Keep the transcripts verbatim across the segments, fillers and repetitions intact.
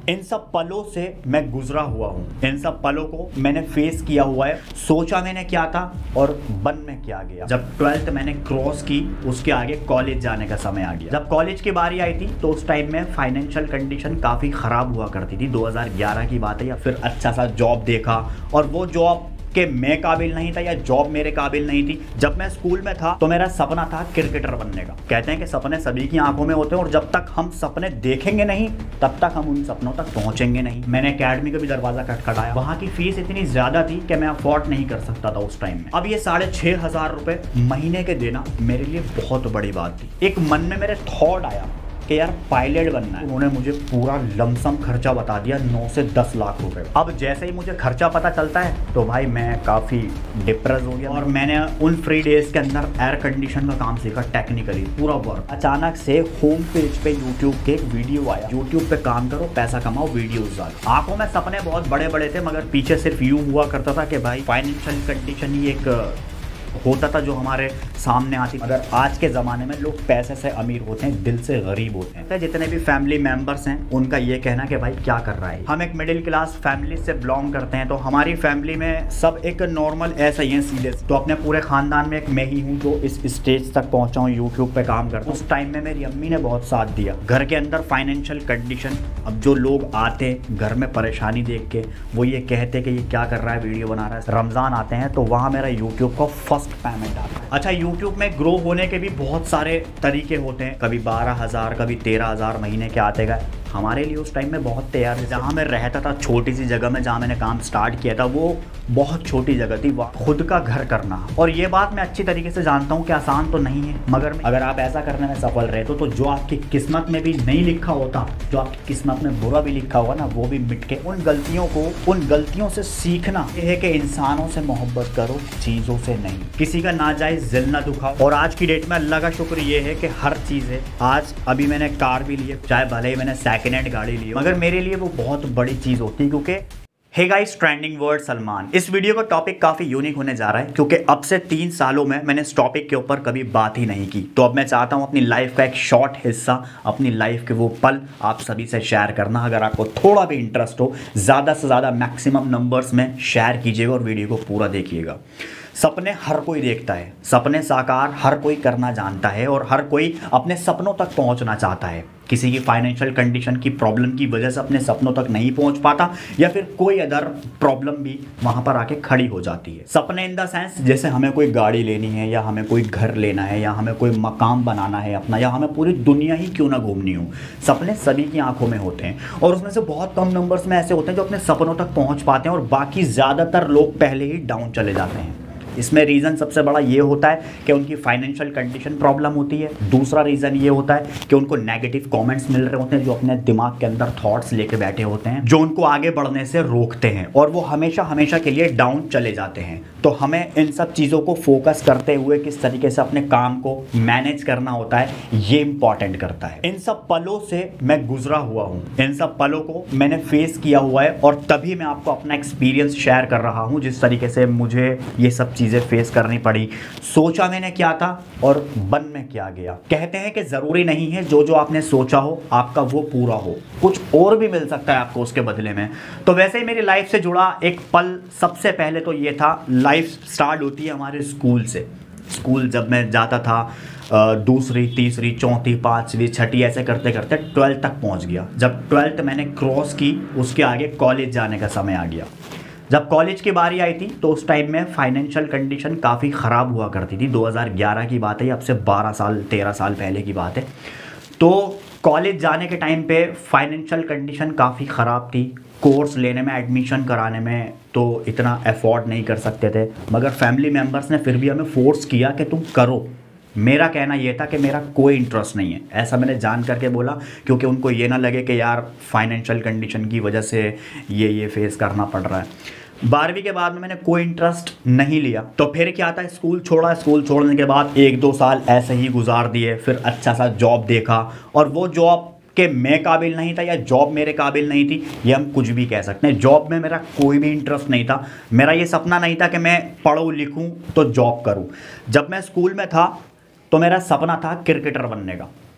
इन सब पलों से मैं गुजरा हुआ हूँ, इन सब पलों को मैंने फेस किया हुआ है। सोचा मैंने क्या था और बन में क्या गया। जब ट्वेल्थ मैंने क्रॉस की, उसके आगे कॉलेज जाने का समय आ गया। जब कॉलेज की बारी आई थी तो उस टाइम में फाइनेंशियल कंडीशन काफ़ी ख़राब हुआ करती थी। दो हज़ार ग्यारह की बात है। या फिर अच्छा सा जॉब देखा और वो जॉब कि मैं काबिल नहीं था या जॉब मेरे काबिल नहीं थी। जब मैं स्कूल में था तो मेरा सपना था क्रिकेटर बनने का। कहते हैं कि सपने सभी की आंखों में होते हैं और जब तक हम सपने देखेंगे नहीं तब तक हम उन सपनों तक पहुंचेंगे नहीं। मैंने एकेडमी का भी दरवाजा खटखटाया। वहां की फीस इतनी ज्यादा थी कि मैं अफोर्ड नहीं कर सकता था उस टाइम में। अब ये साढ़े छह हजार रुपए महीने के देना मेरे लिए बहुत बड़ी बात थी। एक मन में मेरे थॉट आया कि यार पायलट बनना है। उन्होंने मुझे पूरा लमसम खर्चा बता दिया, नौ से दस लाख रुपए। अब जैसे ही मुझे खर्चा पता चलता है तो भाई मैं काफ़ी डिप्रेस हो गया और मैंने उन फ्री डेज के अंदर एयर कंडीशन का काम सीखा, टेक्निकली पूरा वर्क। अचानक से होम पेज पे यूट्यूब के एक वीडियो आया, यूट्यूब पे काम करो पैसा कमाओ वीडियोज डालो। आंखों में सपने बहुत बड़े बड़े थे मगर पीछे सिर्फ यूं हुआ करता था कि भाई फाइनेंशियल कंडीशन ही एक होता था जो हमारे सामने आती। मगर आज के ज़माने में लोग पैसे से अमीर होते हैं, दिल से गरीब होते हैं। जितने भी फैमिली मेंबर्स हैं उनका ये कहना कि भाई क्या कर रहा है। हम एक मिडिल क्लास फैमिली से बिलोंग करते हैं तो हमारी फैमिली में सब एक नॉर्मल ऐसा ही है सीधे। तो अपने पूरे ख़ानदान में एक मैं ही हूँ जो इस स्टेज तक पहुँचा हूँ, यूट्यूब पर काम करता हूँ। उस टाइम में मेरी अम्मी ने बहुत साथ दिया। घर के अंदर फाइनेंशियल कंडीशन, अब जो लोग आते घर में परेशानी देख के वो ये कहते कि ये क्या कर रहा है, वीडियो बना रहा है। रमज़ान आते हैं तो वहाँ मेरा यूट्यूब का फर्स्ट पेमेंट आता है। अच्छा, YouTube में ग्रो होने के भी बहुत सारे तरीके होते हैं। कभी बारह हजार कभी तेरह हजार महीने के आते गए। हमारे लिए उस टाइम में बहुत तैयार है। जहाँ मैं रहता था छोटी सी जगह में, जहाँ मैंने काम स्टार्ट किया था वो बहुत छोटी जगह थी। खुद का घर करना, और ये बात मैं अच्छी तरीके से जानता हूँ कि आसान तो नहीं है मगर अगर आप ऐसा करने में सफल रहे तो, तो जो आपकी किस्मत में भी नहीं लिखा होता, जो आपकी किस्मत में बुरा भी लिखा हुआ ना, वो भी मिट के उन गलतियों को उन गलतियों से सीखना। ये है कि इंसानों से मोहब्बत करो, चीज़ों से नहीं। किसी का नाजायज़ दिल ना दुखाओ। और आज की डेट में अल्लाह का शुक्र ये है कि हर चीज़ है। आज अभी मैंने कार भी ली है, चाहे भले ही मैंने सेकेंड हैंड गाड़ी ली, मगर मेरे लिए वो बहुत बड़ी चीज़ होती है। क्योंकि hey guys, trending word Salman. इस वीडियो का टॉपिक काफ़ी यूनिक होने जा रहा है क्योंकि अब से तीन सालों में मैंने इस टॉपिक के ऊपर कभी बात ही नहीं की। तो अब मैं चाहता हूँ अपनी लाइफ का एक शॉर्ट हिस्सा, अपनी लाइफ के वो पल आप सभी से शेयर करना। अगर आपको थोड़ा भी इंटरेस्ट हो, ज़्यादा से ज़्यादा मैक्सिमम नंबर्स में शेयर कीजिएगा और वीडियो को पूरा देखिएगा। सपने हर कोई देखता है, सपने साकार हर कोई करना जानता है और हर कोई अपने सपनों तक पहुंचना चाहता है। किसी की फाइनेंशियल कंडीशन की प्रॉब्लम की वजह से अपने सपनों तक नहीं पहुंच पाता या फिर कोई अदर प्रॉब्लम भी वहां पर आके खड़ी हो जाती है। सपने इन द सेंस जैसे हमें कोई गाड़ी लेनी है या हमें कोई घर लेना है या हमें कोई मकाम बनाना है अपना, या हमें पूरी दुनिया ही क्यों ना घूमनी हो। सपने सभी की आंखों में होते हैं और उसमें से बहुत कम नंबर्स में ऐसे होते हैं जो अपने सपनों तक पहुँच पाते हैं और बाकी ज़्यादातर लोग पहले ही डाउन चले जाते हैं। इसमें रीज़न सबसे बड़ा ये होता है कि उनकी फाइनेंशियल कंडीशन प्रॉब्लम होती है। दूसरा रीज़न ये होता है कि उनको नेगेटिव कमेंट्स मिल रहे होते हैं जो अपने दिमाग के अंदर थॉट्स लेके बैठे होते हैं, जो उनको आगे बढ़ने से रोकते हैं और वो हमेशा हमेशा के लिए डाउन चले जाते हैं। तो हमें इन सब चीज़ों को फोकस करते हुए किस तरीके से अपने काम को मैनेज करना होता है, ये इंपॉर्टेंट करता है। इन सब पलों से मैं गुजरा हुआ हूँ, इन सब पलों को मैंने फेस किया हुआ है और तभी मैं आपको अपना एक्सपीरियंस शेयर कर रहा हूँ जिस तरीके से मुझे ये सब चीज़ें फेस करनी पड़ी। सोचा मैंने क्या था और बन में क्या गया। कहते हैं कि ज़रूरी नहीं है जो जो आपने सोचा हो आपका वो पूरा हो, कुछ और भी मिल सकता है आपको उसके बदले में। तो वैसे ही मेरी लाइफ से जुड़ा एक पल सबसे पहले तो ये था, लाइफ स्टार्ट होती है हमारे स्कूल से। स्कूल जब मैं जाता था दूसरी तीसरी चौथी पाँचवीं छठी ऐसे करते करते ट्वेल्थ तक पहुंच गया। जब ट्वेल्थ मैंने क्रॉस की उसके आगे कॉलेज जाने का समय आ गया। जब कॉलेज की बारी आई थी तो उस टाइम में फाइनेंशियल कंडीशन काफ़ी ख़राब हुआ करती थी। दो हज़ार ग्यारह की बात है, अब से बारह साल तेरह साल पहले की बात है। तो कॉलेज जाने के टाइम पे फाइनेंशियल कंडीशन काफ़ी ख़राब थी। कोर्स लेने में, एडमिशन कराने में तो इतना अफोर्ड नहीं कर सकते थे, मगर फैमिली मेम्बर्स ने फिर भी हमें फोर्स किया कि तुम करो। मेरा कहना यह था कि मेरा कोई इंटरेस्ट नहीं है, ऐसा मैंने जान करके बोला क्योंकि उनको ये ना लगे कि यार फाइनेंशियल कंडीशन की वजह से ये ये फेस करना पड़ रहा है। बारहवीं के बाद में मैंने कोई इंटरेस्ट नहीं लिया। तो फिर क्या था, स्कूल छोड़ा। स्कूल छोड़ने के बाद एक दो साल ऐसे ही गुजार दिए। फिर अच्छा सा जॉब देखा और वो जॉब कि मैं काबिल नहीं था या जॉब मेरे काबिल नहीं थी, ये हम कुछ भी कह सकते हैं। जॉब में मेरा कोई भी इंटरेस्ट नहीं था। मेरा ये सपना नहीं था कि मैं पढ़ूँ लिखूँ तो जॉब करूँ। जब मैं स्कूल में था तो मेरा सपना था क्रिकेटर बनने का।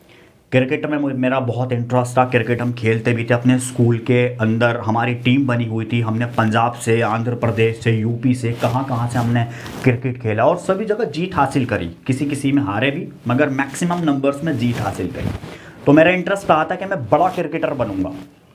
क्रिकेट में मेरा बहुत इंटरेस्ट था, क्रिकेट हम खेलते भी थे अपने स्कूल के अंदर, हमारी टीम बनी हुई थी, हमने पंजाब से, आंध्र प्रदेश से, यूपी से, कहाँ कहाँ से हमने क्रिकेट खेला और सभी जगह जीत हासिल करी। किसी किसी में हारे भी, मगर मैक्सिमम नंबर्स में जीत हासिल करी। तो मेरा इंटरेस्ट रहा था कि मैं बड़ा क्रिकेटर बनूंगा।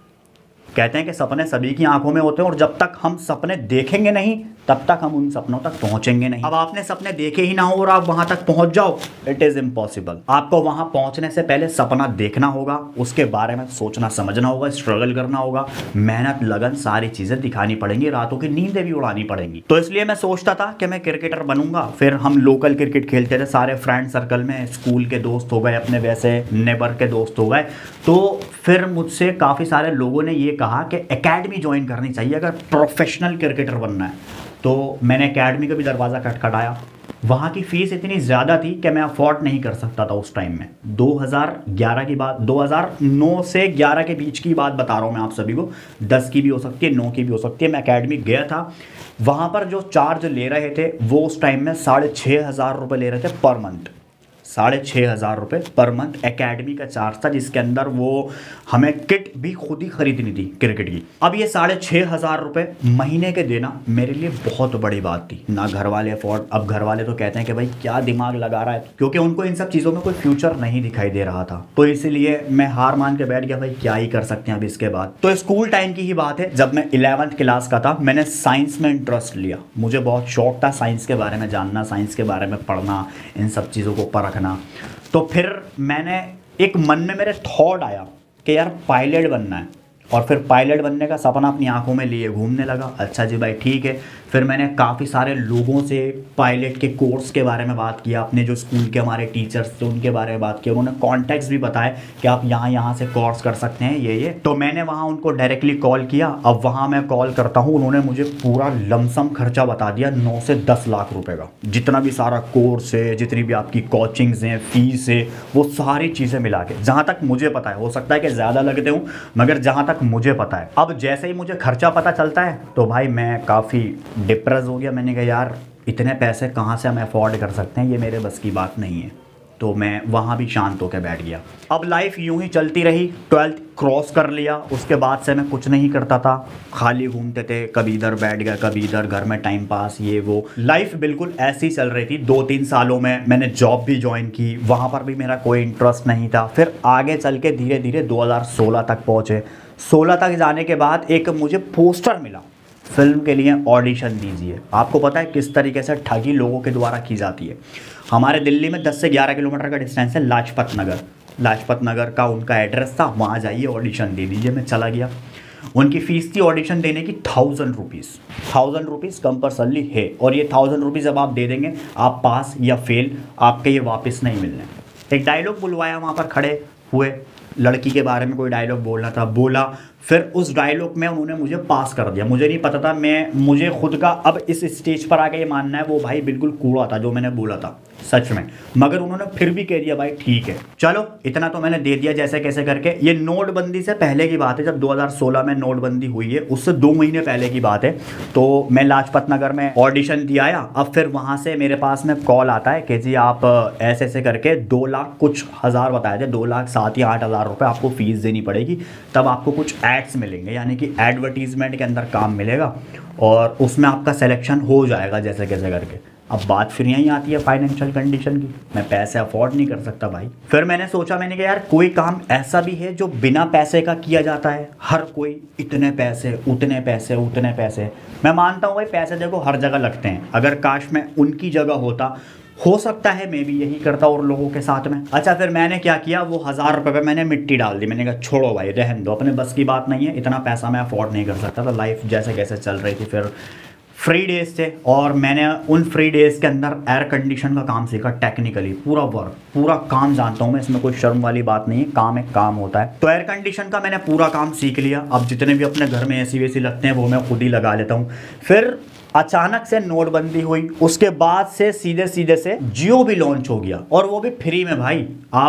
कहते हैं कि सपने सभी की आंखों में होते हैं और जब तक हम सपने देखेंगे नहीं तब तक हम उन सपनों तक पहुंचेंगे नहीं। अब आपने सपने देखे ही ना हो और आप वहां तक पहुंच जाओ, इट इज इम्पॉसिबल। आपको वहां पहुंचने से पहले सपना देखना होगा, उसके बारे में सोचना समझना होगा, स्ट्रगल करना होगा, मेहनत लगन सारी चीजें दिखानी पड़ेंगी, रातों की नींदें भी उड़ानी पड़ेंगी। तो इसलिए मैं सोचता था कि मैं क्रिकेटर बनूंगा। फिर हम लोकल क्रिकेट खेलते थे सारे फ्रेंड सर्कल में, स्कूल के दोस्त हो गए, अपने वैसे नेबर के दोस्त हो गए। तो फिर मुझसे काफ़ी सारे लोगों ने ये कहा कि एकेडमी ज्वाइन करनी चाहिए अगर प्रोफेशनल क्रिकेटर बनना है। तो मैंने एकेडमी का भी दरवाज़ा खटखटाया। वहाँ की फ़ीस इतनी ज़्यादा थी कि मैं अफोर्ड नहीं कर सकता था उस टाइम में। दो हज़ार ग्यारह की बात, दो हज़ार नौ से ग्यारह के बीच की बात बता रहा हूँ मैं आप सभी को। दस की भी हो सकती है, नौ की भी हो सकती है। मैं एकेडमी गया था, वहाँ पर जो चार्ज ले रहे थे वो उस टाइम में साढ़े छः हज़ार रुपये ले रहे थे पर मंथ। साढ़े छः हज़ार रुपये पर मंथ एकेडमी का चार्ज था, जिसके अंदर वो हमें किट भी खुद ही खरीदनी थी क्रिकेट की। अब ये साढ़े छः हज़ार रुपये महीने के देना मेरे लिए बहुत बड़ी बात थी ना। घर वाले अफोर्ड, अब घर वाले तो कहते हैं कि भाई क्या दिमाग लगा रहा है, क्योंकि उनको इन सब चीज़ों में कोई फ्यूचर नहीं दिखाई दे रहा था। तो इसीलिए मैं हार मान के बैठ गया, भाई क्या ही कर सकते हैं अब इसके बाद। तो स्कूल टाइम की ही बात है, जब मैं इलेवंथ क्लास का था, मैंने साइंस में इंटरेस्ट लिया। मुझे बहुत शौक था साइंस के बारे में जानना, साइंस के बारे में पढ़ना, इन सब चीज़ों को परखना। तो फिर मैंने एक मन में मेरे थॉट आया कि यार पायलट बनना है, और फिर पायलट बनने का सपना अपनी आंखों में लिए घूमने लगा। अच्छा जी भाई ठीक है। फिर मैंने काफ़ी सारे लोगों से पायलट के कोर्स के बारे में बात किया, अपने जो स्कूल के हमारे टीचर्स थे उनके बारे में बात किया। उन्होंने कॉन्टैक्ट्स भी बताए कि आप यहाँ यहाँ से कोर्स कर सकते हैं ये ये। तो मैंने वहाँ उनको डायरेक्टली कॉल किया। अब वहाँ मैं कॉल करता हूँ, उन्होंने मुझे पूरा लमसम खर्चा बता दिया, नौ से दस लाख रुपए का। जितना भी सारा कोर्स है, जितनी भी आपकी कोचिंग्स हैं, फीस है, वो सारी चीज़ें मिला के, जहाँ तक मुझे पता है, हो सकता है कि ज़्यादा लगते हूँ, मगर जहाँ तक मुझे पता है। अब जैसे ही मुझे खर्चा पता चलता है तो भाई मैं काफ़ी डिप्रेस हो गया। मैंने कहा यार इतने पैसे कहाँ से हम अफोर्ड कर सकते हैं, ये मेरे बस की बात नहीं है। तो मैं वहाँ भी शांत होकर बैठ गया। अब लाइफ यूं ही चलती रही, ट्वेल्थ क्रॉस कर लिया, उसके बाद से मैं कुछ नहीं करता था, खाली घूमते थे, कभी इधर बैठ गया, कभी इधर, घर में टाइम पास, ये वो। लाइफ बिल्कुल ऐसी चल रही थी। दो तीन सालों में मैंने जॉब भी ज्वाइन की, वहाँ पर भी मेरा कोई इंटरेस्ट नहीं था। फिर आगे चल के धीरे धीरे दो हज़ार सोलह तक पहुँचे। सोलह तक जाने के बाद एक मुझे पोस्टर मिला, फिल्म के लिए ऑडिशन दीजिए। आपको पता है किस तरीके से ठगी लोगों के द्वारा की जाती है। हमारे दिल्ली में दस से ग्यारह किलोमीटर का डिस्टेंस है लाजपत नगर। लाजपत नगर का उनका एड्रेस था, वहाँ जाइए ऑडिशन दे दीजिए। मैं चला गया। उनकी फ़ीस थी ऑडिशन देने की thousand rupees. Thousand rupees compulsory है, और ये थाउजेंड रुपीज़ जब आप दे देंगे, आप पास या फेल, आपके ये वापस नहीं मिलने। एक डायलॉग बुलवाया, वहाँ पर खड़े हुए, लड़की के बारे में कोई डायलॉग बोलना था, बोला। फिर उस डायलॉग में उन्होंने मुझे पास कर दिया। मुझे नहीं पता था, मैं मुझे खुद का अब इस स्टेज पर आके ये मानना है वो भाई बिल्कुल कूड़ा था जो मैंने बोला था, सच में। मगर उन्होंने फिर भी कह दिया भाई ठीक है चलो, इतना तो मैंने दे दिया जैसे कैसे करके। ये नोटबंदी से पहले की बात है, जब दो हज़ार सोलह में नोटबंदी हुई है, उससे दो महीने पहले की बात है। तो मैं लाजपत नगर में ऑडिशन दिया आया। अब फिर वहाँ से मेरे पास में कॉल आता है कि जी आप ऐसे ऐसे करके दो लाख कुछ हज़ार बताए थे, दो लाख सात या आठ हज़ार रुपये आपको फ़ीस देनी पड़ेगी, तब आपको कुछ एड्स मिलेंगे, यानी कि एडवर्टीजमेंट के अंदर काम मिलेगा, और उसमें आपका सिलेक्शन हो जाएगा जैसे कैसे करके। अब बात फिर यहीं आती है फाइनेंशियल कंडीशन की। मैं पैसे अफोर्ड नहीं कर सकता भाई। फिर मैंने सोचा, मैंने कहा यार कोई काम ऐसा भी है जो बिना पैसे का किया जाता है। हर कोई इतने पैसे, उतने पैसे, उतने पैसे। मैं मानता हूँ भाई पैसे देखो हर जगह लगते हैं। अगर काश मैं उनकी जगह होता, हो सकता है मैं भी यही करता और लोगों के साथ में। अच्छा, फिर मैंने क्या किया, वो हज़ार रुपये पे मैंने मिट्टी डाल दी। मैंने कहा छोड़ो भाई, रहने दो, अपने बस की बात नहीं है, इतना पैसा मैं अफोर्ड नहीं कर सकता। तो लाइफ जैसे कैसे चल रही थी। फिर फ्री डेज थे, और मैंने उन फ्री डेज के अंदर एयर कंडीशन का काम सीखा टेक्निकली। पूरा वर्क, पूरा काम जानता हूँ मैं, इसमें कोई शर्म वाली बात नहीं है, काम एक काम होता है। तो एयर कंडीशन का मैंने पूरा काम सीख लिया। अब जितने भी अपने घर में एसी वेसी लगते हैं वो मैं खुद ही लगा लेता हूँ। फिर अचानक से नोटबंदी हुई, उसके बाद से सीधे सीधे से जियो भी लॉन्च हो गया, और वो भी फ्री में भाई। आप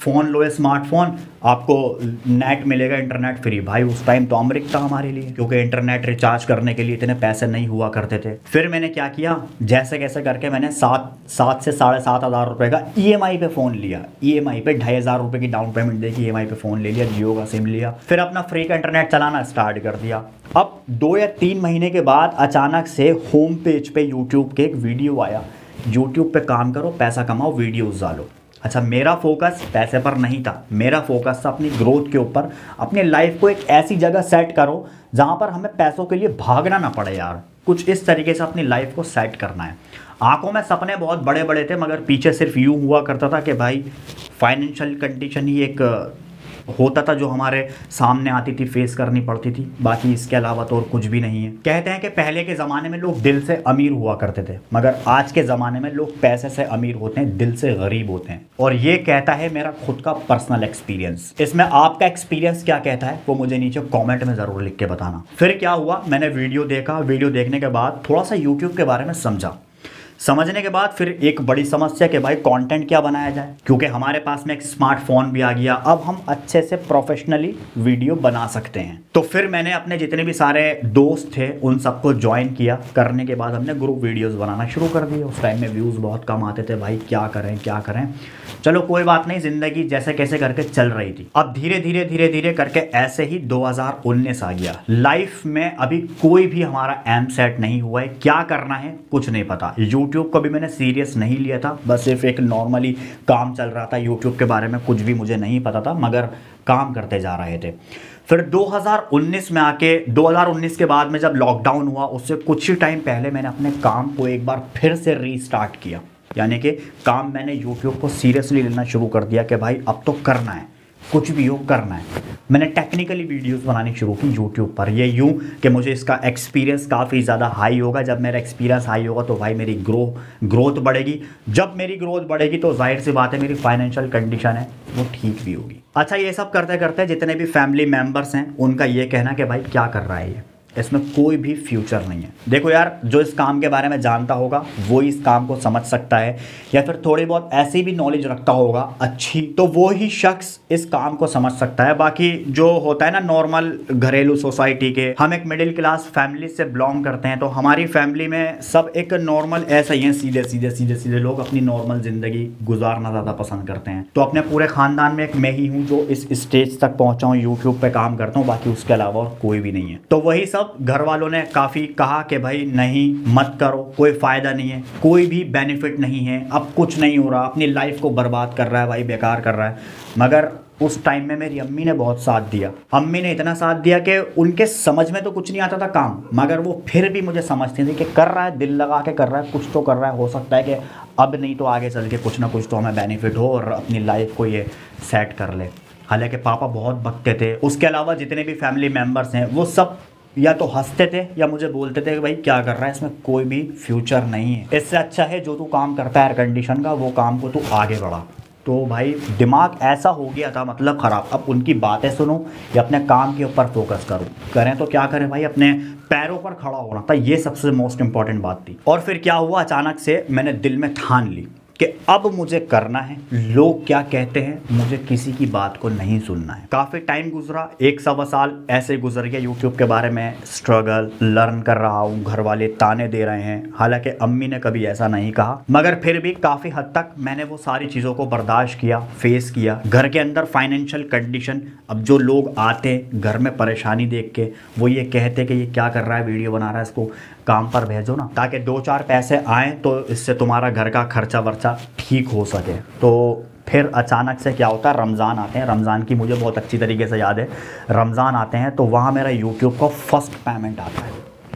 फ़ोन लो, स्मार्टफोन, आपको नेट मिलेगा, इंटरनेट फ्री। भाई उस टाइम तो अमृत था हमारे लिए, क्योंकि इंटरनेट रिचार्ज करने के लिए इतने पैसे नहीं हुआ करते थे। फिर मैंने क्या किया, जैसे कैसे करके मैंने सात सात से साढ़े सात हज़ार रुपये का ई एम आई पे फ़ोन लिया। ई एम आई पे ढाई हज़ार रुपये की डाउन पेमेंट दे के ई एम आई पे फ़ोन ले लिया, जियो का सिम लिया। फिर अपना फ्री का इंटरनेट चलाना स्टार्ट कर दिया। अब दो या तीन महीने के बाद अचानक से होम पेज पे यूट्यूब के एक वीडियो आया, यूट्यूब पे काम करो, पैसा कमाओ, वीडियोस डालो। अच्छा, मेरा फोकस पैसे पर नहीं था, मेरा फोकस था अपनी ग्रोथ के ऊपर। अपने लाइफ को एक ऐसी जगह सेट करो जहाँ पर हमें पैसों के लिए भागना ना पड़े यार। कुछ इस तरीके से अपनी लाइफ को सेट करना है। आंखों में सपने बहुत बड़े बड़े थे, मगर पीछे सिर्फ यूँ हुआ करता था कि भाई फाइनेंशियल कंडीशन ही एक होता था जो हमारे सामने आती थी, फेस करनी पड़ती थी। बाकी इसके अलावा तो और कुछ भी नहीं है। कहते हैं कि पहले के ज़माने में लोग दिल से अमीर हुआ करते थे, मगर आज के ज़माने में लोग पैसे से अमीर होते हैं, दिल से गरीब होते हैं। और ये कहता है मेरा खुद का पर्सनल एक्सपीरियंस। इसमें आपका एक्सपीरियंस क्या कहता है वो मुझे नीचे कॉमेंट में ज़रूर लिख के बताना। फिर क्या हुआ, मैंने वीडियो देखा, वीडियो देखने के बाद थोड़ा सा यूट्यूब के बारे में समझा। समझने के बाद फिर एक बड़ी समस्या कि भाई कंटेंट क्या बनाया जाए, क्योंकि हमारे पास में एक स्मार्टफोन भी आ गया। अब हम अच्छे से प्रोफेशनली वीडियो बना सकते हैं। तो फिर मैंने अपने जितने भी सारे दोस्त थे उन सबको ज्वाइन किया। करने के बाद हमने ग्रुप वीडियोस बनाना शुरू कर दिए। उस टाइम में व्यूज़ बहुत कम आते थे, भाई क्या करें क्या करें। चलो कोई बात नहीं, ज़िंदगी जैसे कैसे करके चल रही थी। अब धीरे धीरे धीरे धीरे करके ऐसे ही दो हज़ार उन्नीस आ गया। लाइफ में अभी कोई भी हमारा एम सेट नहीं हुआ है, क्या करना है कुछ नहीं पता। यूट्यूब को भी मैंने सीरियस नहीं लिया था, बस सिर्फ एक नॉर्मली काम चल रहा था। यूट्यूब के बारे में कुछ भी मुझे नहीं पता था, मगर काम करते जा रहे थे। फिर दो हज़ार उन्नीस में आके, दो हज़ार उन्नीस के बाद में जब लॉकडाउन हुआ, उससे कुछ ही टाइम पहले मैंने अपने काम को एक बार फिर से रीस्टार्ट किया। यानी कि काम मैंने यूट्यूब को सीरियसली लेना शुरू कर दिया कि भाई अब तो करना है, कुछ भी हो करना है। मैंने टेक्निकली वीडियोस बनानी शुरू की यूट्यूब पर। ये यूँ कि मुझे इसका एक्सपीरियंस काफ़ी ज़्यादा हाई होगा। जब मेरा एक्सपीरियंस हाई होगा तो भाई मेरी ग्रो ग्रोथ बढ़ेगी। जब मेरी ग्रोथ बढ़ेगी तो जाहिर सी बात है मेरी फाइनेंशियल कंडीशन है वो ठीक भी होगी। अच्छा, ये सब करते करते जितने भी फैमिली मेम्बर्स हैं उनका ये कहना कि भाई क्या कर रहा है ये, इसमें कोई भी फ्यूचर नहीं है। देखो यार, जो इस काम के बारे में जानता होगा वो इस काम को समझ सकता है, या फिर थोड़ी बहुत ऐसी भी नॉलेज रखता होगा अच्छी, तो वो ही शख्स इस काम को समझ सकता है। बाकी जो होता है ना नॉर्मल घरेलू सोसाइटी के, हम एक मिडिल क्लास फैमिली से बिलोंग करते हैं, तो हमारी फैमिली में सब एक नॉर्मल ऐसा ही है, सीधे सीधे सीधे सीधे लोग अपनी नॉर्मल ज़िंदगी गुजारना ज़्यादा पसंद करते हैं। तो अपने पूरे ख़ानदान में एक मैं ही हूँ जो इस स्टेज तक पहुँचा हूँ, यूट्यूब पर काम करता हूँ। बाकी उसके अलावा और कोई भी नहीं है। तो वही सब घर वालों ने काफ़ी कहा कि भाई नहीं मत करो, कोई फ़ायदा नहीं है, कोई भी बेनिफिट नहीं है, अब कुछ नहीं हो रहा, अपनी लाइफ को बर्बाद कर रहा है भाई, बेकार कर रहा है। मगर उस टाइम में मेरी अम्मी ने बहुत साथ दिया। अम्मी ने इतना साथ दिया कि उनके समझ में तो कुछ नहीं आता था काम, मगर वो फिर भी मुझे समझती थी कि कर रहा है, दिल लगा के कर रहा है, कुछ तो कर रहा है, हो सकता है कि अब नहीं तो आगे चल के कुछ ना कुछ तो हमें बेनिफिट हो और अपनी लाइफ को ये सेट कर ले। हालांकि पापा बहुत बकते थे। उसके अलावा जितने भी फैमिली मेम्बर्स हैं वो सब या तो हंसते थे या मुझे बोलते थे कि भाई क्या कर रहा है, इसमें कोई भी फ्यूचर नहीं है, इससे अच्छा है जो तू काम करता है एयर कंडीशन का वो काम को तू आगे बढ़ा। तो भाई दिमाग ऐसा हो गया था, मतलब ख़राब। अब उनकी बातें सुनो या अपने काम के ऊपर फोकस करूँ, करें तो क्या करें भाई, अपने पैरों पर खड़ा होना था, ये सबसे मोस्ट इंपॉर्टेंट बात थी। और फिर क्या हुआ, अचानक से मैंने दिल में ठान ली कि अब मुझे करना है, लोग क्या कहते हैं मुझे किसी की बात को नहीं सुनना है। काफ़ी टाइम गुजरा, एक सवा साल ऐसे गुजर गया यूट्यूब के बारे में स्ट्रगल लर्न कर रहा हूँ। घर वाले ताने दे रहे हैं, हालांकि अम्मी ने कभी ऐसा नहीं कहा, मगर फिर भी काफ़ी हद तक मैंने वो सारी चीज़ों को बर्दाश्त किया, फेस किया। घर के अंदर फाइनेंशियल कंडीशन, अब जो लोग आते घर में परेशानी देख के वो ये कहते कि ये क्या कर रहा है, वीडियो बना रहा है, इसको काम पर भेजो ना, ताकि दो चार पैसे आएँ तो इससे तुम्हारा घर का खर्चा वर्चा ठीक हो सके। तो फिर अचानक से क्या होता है, रमज़ान आते हैं। रमज़ान की मुझे बहुत अच्छी तरीके से याद है। रमज़ान आते हैं तो वहाँ मेरा यूट्यूब का फर्स्ट पेमेंट आता है,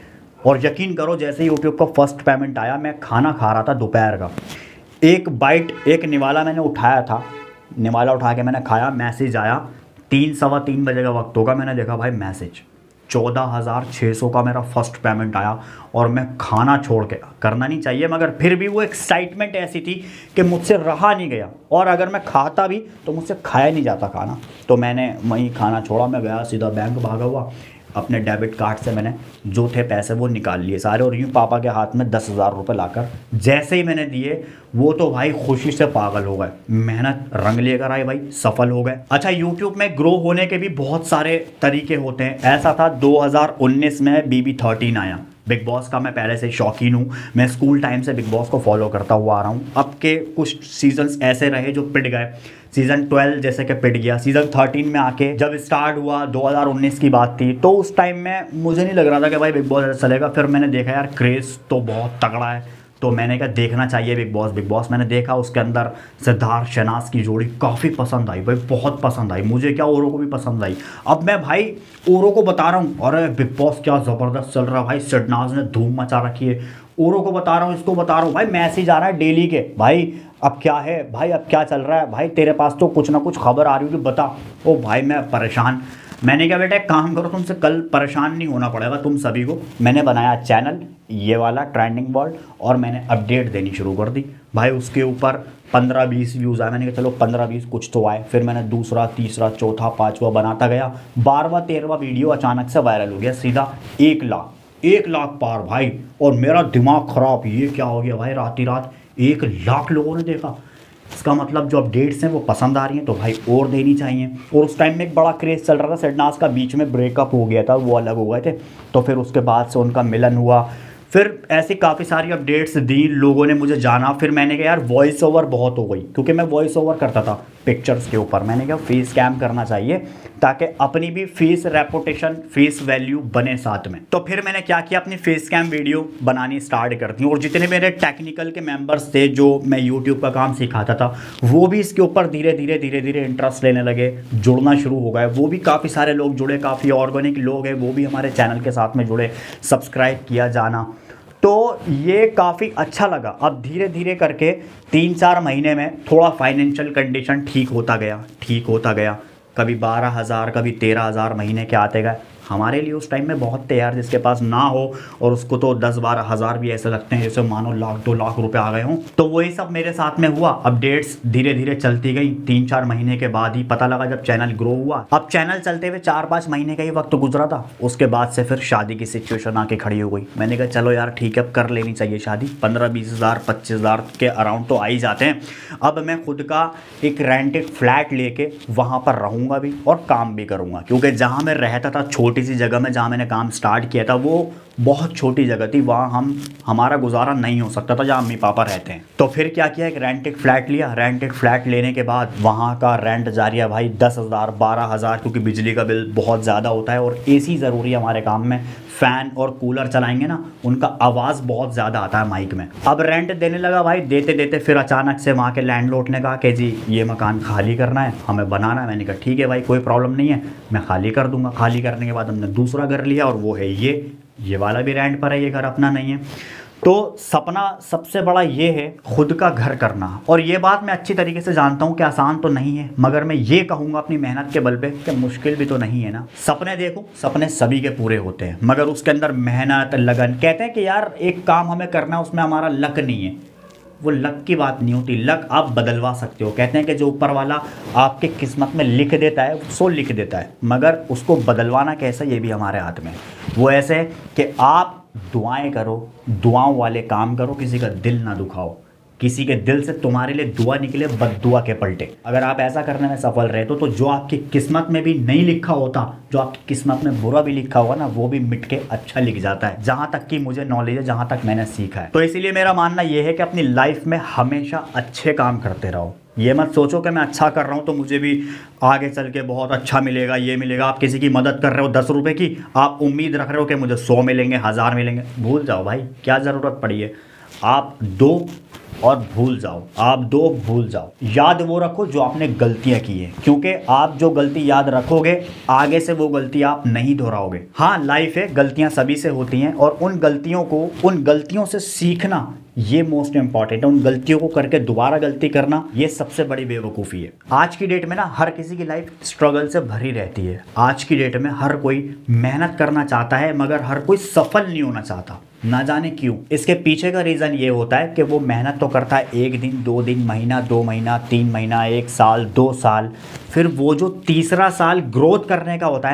और यकीन करो जैसे ही यूट्यूब का फर्स्ट पेमेंट आया, मैं खाना खा रहा था दोपहर का, एक बाइट एक निवाला मैंने उठाया था, निवाला उठा के मैंने खाया, मैसेज आया, तीन सवा तीन बजे का वक्त होगा, मैंने देखा भाई मैसेज चौदह हज़ार छः सौ का मेरा फर्स्ट पेमेंट आया। और मैं खाना छोड़ के, करना नहीं चाहिए मगर फिर भी वो एक्साइटमेंट ऐसी थी कि मुझसे रहा नहीं गया, और अगर मैं खाता भी तो मुझसे खाया नहीं जाता खाना। तो मैंने वहीं खाना छोड़ा, मैं गया सीधा बैंक भागा हुआ, अपने डेबिट कार्ड से मैंने जो थे पैसे वो निकाल लिए सारे, और यूँ पापा के हाथ में दस हज़ार रुपये लाकर जैसे ही मैंने दिए, वो तो भाई खुशी से पागल हो गए। मेहनत रंग लेकर आई भाई, सफल हो गए। अच्छा, यूट्यूब में ग्रो होने के भी बहुत सारे तरीके होते हैं। ऐसा था दो हज़ार उन्नीस में बी बी थर्टीन आया। बिग बॉस का मैं पहले से शौकीन हूँ, मैं स्कूल टाइम से बिग बॉस को फॉलो करता हुआ आ रहा हूँ। अब के कुछ सीजन्स ऐसे रहे जो पिट गए, सीज़न ट्वेल्व जैसे कि पिट गया। सीज़न थर्टीन में आके जब स्टार्ट हुआ, दो हज़ार उन्नीस की बात थी, तो उस टाइम में मुझे नहीं लग रहा था कि भाई बिग बॉस ऐसा चलेगा। फिर मैंने देखा यार क्रेज़ तो बहुत तगड़ा है, तो मैंने कहा देखना चाहिए बिग बॉस। बिग बॉस मैंने देखा, उसके अंदर सिद्धार्थ शहनाज की जोड़ी काफ़ी पसंद आई भाई, बहुत पसंद आई मुझे, क्या औरों को भी पसंद आई। अब मैं भाई औरों को बता रहा हूँ, अरे बिग बॉस क्या ज़बरदस्त चल रहा है भाई, शहनाज ने धूम मचा रखी है। औरों को बता रहा हूँ, इसको बता रहा हूँ भाई, मैसेज आ रहा है डेली के, भाई अब क्या है भाई, अब क्या चल रहा है भाई, तेरे पास तो कुछ ना कुछ खबर आ रही होगी, बता। ओ भाई मैं परेशान। मैंने कहा बेटा एक काम करो, तुमसे कल परेशान नहीं होना पड़ेगा तुम सभी को। मैंने बनाया चैनल ये वाला ट्रेंडिंग वर्ल्ड, और मैंने अपडेट देनी शुरू कर दी भाई। उसके ऊपर पंद्रह बीस व्यूज़ आए, मैंने कहा चलो पंद्रह बीस कुछ तो आए। फिर मैंने दूसरा तीसरा चौथा पाँचवा बनाता गया, बारहवा तेरहवा वीडियो अचानक से वायरल हो गया, सीधा एक लाख एक लाख पार भाई। और मेरा दिमाग ख़राब, ये क्या हो गया भाई, रात ही रात एक लाख लोगों ने देखा। इसका मतलब जो अपडेट्स हैं वो पसंद आ रही हैं, तो भाई और देनी चाहिए। और उस टाइम में एक बड़ा क्रेज़ चल रहा था, शहनाज का बीच में ब्रेकअप हो गया था, वो अलग हो गए थे, तो फिर उसके बाद से उनका मिलन हुआ। फिर ऐसी काफ़ी सारी अपडेट्स दी, लोगों ने मुझे जाना। फिर मैंने कहा यार वॉइस ओवर बहुत हो गई, क्योंकि मैं वॉइस ओवर करता था पिक्चर्स के ऊपर। मैंने कहा फेस कैम करना चाहिए ताकि अपनी भी फेस रेपुटेशन, फेस वैल्यू बने साथ में। तो फिर मैंने क्या किया, अपनी फेस कैम वीडियो बनानी स्टार्ट कर दी। और जितने मेरे टेक्निकल के मेंबर्स थे जो मैं यूट्यूब का काम सिखाता था, वो भी इसके ऊपर धीरे धीरे धीरे धीरे इंटरेस्ट लेने लगे, जुड़ना शुरू हो गए। वो भी काफ़ी सारे लोग जुड़े, काफ़ी ऑर्गेनिक लोग हैं, वो भी हमारे चैनल के साथ में जुड़े, सब्सक्राइब किया जाना। तो ये काफ़ी अच्छा लगा। अब धीरे धीरे करके तीन चार महीने में थोड़ा फाइनेंशियल कंडीशन ठीक होता गया, ठीक होता गया। कभी बारह हज़ार कभी तेरह हज़ार महीने के आते गए। हमारे लिए उस टाइम में बहुत थे यार, जिसके पास ना हो और उसको तो दस बारह हज़ार भी ऐसे लगते हैं जैसे मानो लाख दो लाख रुपए आ गए हों। तो वही सब मेरे साथ में हुआ। अपडेट्स धीरे धीरे चलती गई। तीन चार महीने के बाद ही पता लगा जब चैनल ग्रो हुआ। अब चैनल चलते हुए चार पाँच महीने का ही वक्त गुजरा था, उसके बाद से फिर शादी की सिचुएशन आके खड़ी हो गई। मैंने कहा चलो यार ठीक है, अब कर लेनी चाहिए शादी। पंद्रह बीस हज़ार पच्चीस हज़ार के अराउंड तो आ ही जाते हैं। अब मैं खुद का एक रेंटेड फ्लैट लेके वहाँ पर रहूँगा भी और काम भी करूँगा, क्योंकि जहाँ मैं रहता था छोटी सी जगह में, जहाँ मैंने काम स्टार्ट किया था, वो बहुत छोटी जगह थी। वहाँ हम हमारा गुजारा नहीं हो सकता था जहाँ मम्मी पापा रहते हैं। तो फिर क्या किया, एक रेंटेड फ्लैट लिया। रेंटेड फ्लैट लेने के बाद वहाँ का रेंट जारी है भाई दस हज़ार बारह हज़ार, क्योंकि बिजली का बिल बहुत ज़्यादा होता है और एसी ज़रूरी है हमारे काम में। फ़ैन और कूलर चलाएंगे ना, उनका आवाज़ बहुत ज़्यादा आता है माइक में। अब रेंट देने लगा भाई, देते देते फिर अचानक से वहाँ के लैंडलॉर्ड ने कहा कि जी ये मकान खाली करना है, हमें बनाना है। मैंने कहा ठीक है भाई, कोई प्रॉब्लम नहीं है, मैं खाली कर दूंगा। खाली करने के बाद हमने दूसरा घर लिया, और वो है ये ये वाला भी रेंट पर है, ये घर अपना नहीं है। तो सपना सबसे बड़ा ये है खुद का घर करना। और ये बात मैं अच्छी तरीके से जानता हूँ कि आसान तो नहीं है, मगर मैं ये कहूँगा अपनी मेहनत के बल पे कि मुश्किल भी तो नहीं है ना। सपने देखो, सपने सभी के पूरे होते हैं, मगर उसके अंदर मेहनत, लगन। कहते हैं कि यार एक काम हमें करना है, उसमें हमारा लक नहीं है, वो लक की बात नहीं होती। लक आप बदलवा सकते हो। कहते हैं कि जो ऊपर वाला आपके किस्मत में लिख देता है सो लिख देता है, मगर उसको बदलवाना कैसे, ये भी हमारे हाथ में। वो ऐसे कि आप दुआएं करो, दुआओं वाले काम करो, किसी का दिल ना दुखाओ, किसी के दिल से तुम्हारे लिए दुआ निकले बद्दुआ के पलटे। अगर आप ऐसा करने में सफल रहे तो, तो जो आपकी किस्मत में भी नहीं लिखा होता, जो आपकी किस्मत में बुरा भी लिखा होगा ना, वो भी मिट के अच्छा लिख जाता है। जहाँ तक कि मुझे नॉलेज है, जहाँ तक मैंने सीखा है। तो इसीलिए मेरा मानना ये है कि अपनी लाइफ में हमेशा अच्छे काम करते रहो। ये मत सोचो कि मैं अच्छा कर रहा हूँ तो मुझे भी आगे चल के बहुत अच्छा मिलेगा, ये मिलेगा। आप किसी की मदद कर रहे हो दस रुपये की, आप उम्मीद रख रहे हो कि मुझे सौ मिलेंगे, हज़ार मिलेंगे। भूल जाओ भाई, क्या ज़रूरत पड़ी है। आप दो और भूल जाओ, आप दो भूल जाओ। याद वो रखो जो आपने गलतियां की है, क्योंकि आप जो गलती याद रखोगे आगे से वो गलती आप नहीं दोहराओगे। हाँ, लाइफ है, गलतियां सभी से होती हैं, और उन गलतियों को उन गलतियों से सीखना ये मोस्ट इंपॉर्टेंट है। उन गलतियों को करके दोबारा गलती करना, ये सबसे बड़ी बेवकूफ़ी है। आज की डेट में ना हर किसी की लाइफ स्ट्रगल से भरी रहती है। आज की डेट में हर कोई मेहनत करना चाहता है, मगर हर कोई सफल नहीं होना चाहता, ना जाने क्यों। इसके पीछे का रीज़न ये होता है कि वो मेहनत तो करता है एक दिन, दो दिन, महीना, दो महीना, तीन महीना, एक साल, दो साल, फिर वो जो तीसरा साल ग्रोथ करने का होता है ना,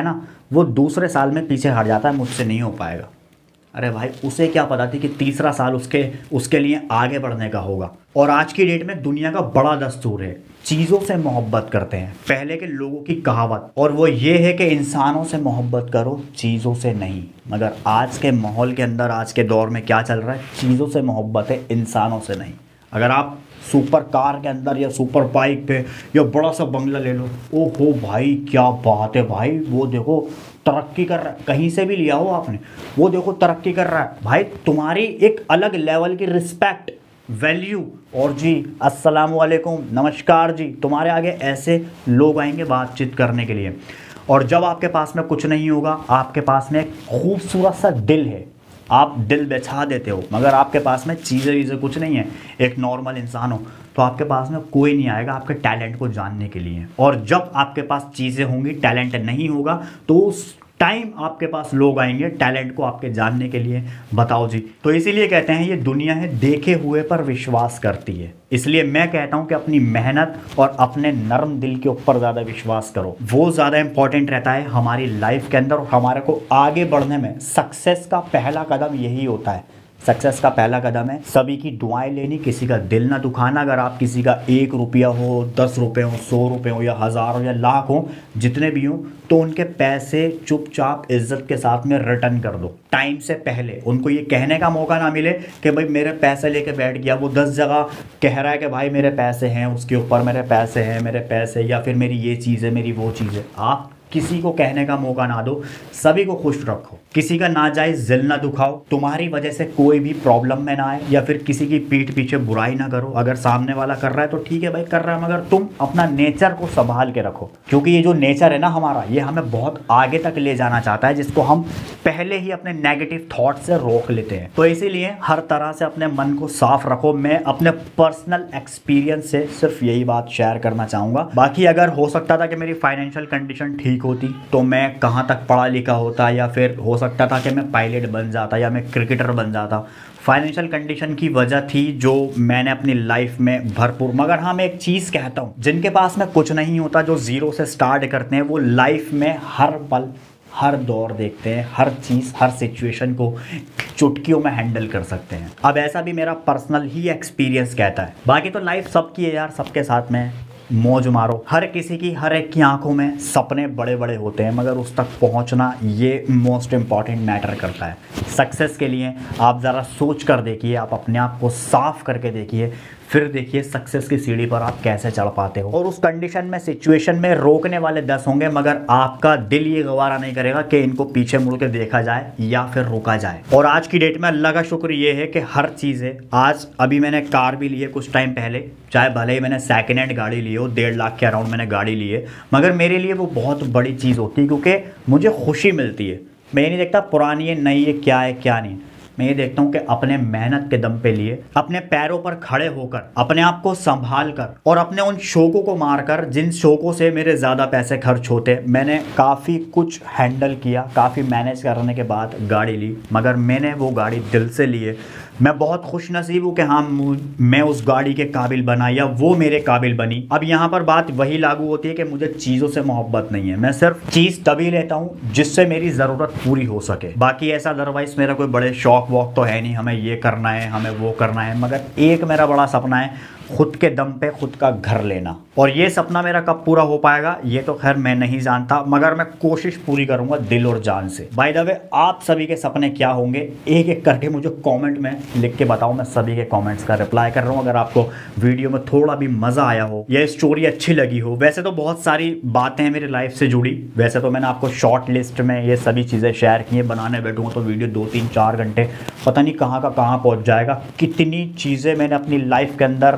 वो दूसरे साल में पीछे हट जाता है, मुझसे नहीं हो पाएगा। अरे भाई उसे क्या पता थी कि तीसरा साल उसके उसके लिए आगे बढ़ने का होगा। और आज की डेट में दुनिया का बड़ा दस्तूर है, चीज़ों से मोहब्बत करते हैं। पहले के लोगों की कहावत और वो ये है कि इंसानों से मोहब्बत करो, चीज़ों से नहीं। मगर आज के माहौल के अंदर, आज के दौर में क्या चल रहा है, चीज़ों से मोहब्बत है, इंसानों से नहीं। अगर आप सुपर कार के अंदर या सुपर बाइक पे या बड़ा सा बंगला ले लो, ओ हो भाई क्या बात है भाई, वो देखो तरक्की कर रहा है, कहीं से भी लिया हो आपने, वो देखो तरक्की कर रहा है भाई, तुम्हारी एक अलग लेवल की रिस्पेक्ट, वैल्यू। और जी अस्सलाम वालेकुम, नमस्कार जी, तुम्हारे आगे ऐसे लोग आएंगे बातचीत करने के लिए। और जब आपके पास में कुछ नहीं होगा, आपके पास में एक खूबसूरत सा दिल है, आप दिल बिछा देते हो, मगर आपके पास में चीज़ें वीज़ें कुछ नहीं है, एक नॉर्मल इंसान हो, तो आपके पास में कोई नहीं आएगा आपके टैलेंट को जानने के लिए। और जब आपके पास चीज़ें होंगी, टैलेंट नहीं होगा, तो उस टाइम आपके पास लोग आएंगे टैलेंट को आपके जानने के लिए। बताओ जी, तो इसीलिए कहते हैं ये दुनिया है देखे हुए पर विश्वास करती है। इसलिए मैं कहता हूं कि अपनी मेहनत और अपने नर्म दिल के ऊपर ज़्यादा विश्वास करो, वो ज़्यादा इंपॉर्टेंट रहता है हमारी लाइफ के अंदर। और हमारे को आगे बढ़ने में सक्सेस का पहला कदम यही होता है। सक्सेस का पहला कदम है सभी की दुआएं लेनी, किसी का दिल ना दुखाना। अगर आप किसी का एक रुपया हो, दस रुपये हो, सौ रुपये हो, या हज़ार हो, या लाख हो, जितने भी हो, तो उनके पैसे चुपचाप इज्जत के साथ में रिटर्न कर दो टाइम से पहले। उनको ये कहने का मौका ना मिले कि भाई मेरे पैसे लेके बैठ गया, वो दस जगह कह रहा है कि भाई मेरे पैसे हैं, उसके ऊपर मेरे पैसे हैं, मेरे पैसे, या फिर मेरी ये चीज़ है, मेरी वो चीज़ है। आप किसी को कहने का मौका ना दो, सभी को खुश रखो, किसी का नाजायज दिल ना दुखाओ, तुम्हारी वजह से कोई भी प्रॉब्लम में ना आए, या फिर किसी की पीठ पीछे बुराई ना करो। अगर सामने वाला कर रहा है तो ठीक है भाई, कर रहा है, मगर तुम अपना नेचर को संभाल के रखो, क्योंकि ये जो नेचर है ना हमारा, ये हमें बहुत आगे तक ले जाना चाहता है, जिसको हम पहले ही अपने नेगेटिव थॉट से रोक लेते हैं। तो इसीलिए हर तरह से अपने मन को साफ रखो। मैं अपने पर्सनल एक्सपीरियंस से सिर्फ यही बात शेयर करना चाहूँगा। बाकी अगर हो सकता था कि मेरी फाइनेंशियल कंडीशन ठीक होती तो मैं कहाँ तक पढ़ा लिखा होता, या फिर हो सकता था कि मैं पायलट बन जाता, या मैं क्रिकेटर बन जाता। फाइनेंशियल कंडीशन की वजह थी जो मैंने अपनी लाइफ में भरपूर। मगर हाँ, मैं एक चीज़ कहता हूँ, जिनके पास में कुछ नहीं होता, जो ज़ीरो से स्टार्ट करते हैं, वो लाइफ में हर पल हर दौर देखते हैं, हर चीज़ हर सिचुएशन को चुटकियों में हैंडल कर सकते हैं। अब ऐसा भी मेरा पर्सनल ही एक्सपीरियंस कहता है। बाकी तो लाइफ सबकी है यार, सबके साथ में मौज मारो। हर किसी की, हर एक की आंखों में सपने बड़े बड़े होते हैं, मगर उस तक पहुंचना ये मोस्ट इम्पॉर्टेंट मैटर करता है। सक्सेस के लिए आप ज़रा सोच कर देखिए, आप अपने आप को साफ करके देखिए, फिर देखिए सक्सेस की सीढ़ी पर आप कैसे चढ़ पाते हो। और उस कंडीशन में, सिचुएशन में रोकने वाले दस होंगे, मगर आपका दिल ये गवारा नहीं करेगा कि इनको पीछे मुड़ के देखा जाए या फिर रोका जाए। और आज की डेट में अल्लाह का शुक्र ये है कि हर चीज़ है। आज अभी मैंने कार भी ली है कुछ टाइम पहले, चाहे भले ही मैंने सेकेंड हैंड गाड़ी ली हो, डेढ़ लाख के अराउंड मैंने गाड़ी ली है, मगर मेरे लिए वो बहुत बड़ी चीज़ होती है, क्योंकि मुझे खुशी मिलती है। मैं ये नहीं देखता पुरानी है, नई है, क्या है क्या नहीं। मैं ये देखता हूँ कि अपने मेहनत के दम पे लिए, अपने पैरों पर खड़े होकर, अपने आप को संभाल कर, और अपने उन शौकों को मारकर, जिन शौकों से मेरे ज़्यादा पैसे खर्च होते, मैंने काफ़ी कुछ हैंडल किया, काफ़ी मैनेज करने के बाद गाड़ी ली। मगर मैंने वो गाड़ी दिल से ली है। मैं बहुत खुश नसीब हूँ कि हाँ, मैं उस गाड़ी के काबिल बना, या वो मेरे काबिल बनी। अब यहाँ पर बात वही लागू होती है कि मुझे चीज़ों से मोहब्बत नहीं है। मैं सिर्फ चीज़ तभी लेता हूँ जिससे मेरी ज़रूरत पूरी हो सके। बाकी ऐसा अदरवाइज़ मेरा कोई बड़े शौक वॉक तो है नहीं, हमें ये करना है, हमें वो करना है। मगर एक मेरा बड़ा सपना है, खुद के दम पे खुद का घर लेना। और ये सपना मेरा कब पूरा हो पाएगा ये तो खैर मैं नहीं जानता, मगर मैं कोशिश पूरी करूंगा दिल और जान से। बाय द वे, आप सभी के सपने क्या होंगे एक एक करके मुझे कमेंट में लिख के बताओ। मैं सभी के कमेंट्स का रिप्लाई कर रहा हूँ। अगर आपको वीडियो में थोड़ा भी मज़ा आया हो या स्टोरी अच्छी लगी हो, वैसे तो बहुत सारी बातें हैं मेरी लाइफ से जुड़ी। वैसे तो मैंने आपको शॉर्ट लिस्ट में ये सभी चीज़ें शेयर की हैं। बनाने बैठूँगा तो वीडियो दो तीन चार घंटे पता नहीं कहाँ का कहाँ पहुँच जाएगा। कितनी चीज़ें मैंने अपनी लाइफ के अंदर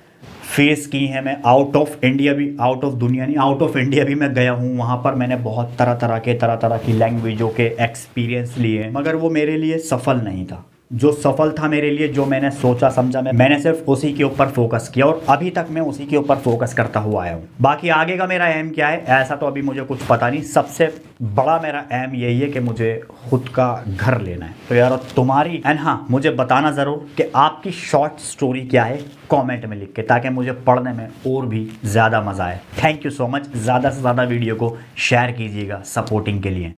फेस की हैं। मैं आउट ऑफ इंडिया भी, आउट ऑफ दुनिया नहीं, आउट ऑफ इंडिया भी मैं गया हूँ। वहाँ पर मैंने बहुत तरह तरह के तरह तरह की लैंग्वेजों के एक्सपीरियंस लिए, मगर वो मेरे लिए सफल नहीं था। जो सफल था मेरे लिए, जो मैंने सोचा समझा, मैं मैंने सिर्फ उसी के ऊपर फोकस किया और अभी तक मैं उसी के ऊपर फोकस करता हुआ आया हूँ। बाकी आगे का मेरा एम क्या है ऐसा तो अभी मुझे कुछ पता नहीं। सबसे बड़ा मेरा एम यही है कि मुझे खुद का घर लेना है। तो यार तुम्हारी एंड हाँ, मुझे बताना ज़रूर कि आपकी शॉर्ट स्टोरी क्या है कमेंट में लिख के, ताकि मुझे पढ़ने में और भी ज़्यादा मज़ा आए। Thank you so much. ज़्यादा से ज़्यादा वीडियो को शेयर कीजिएगा सपोर्टिंग के लिए।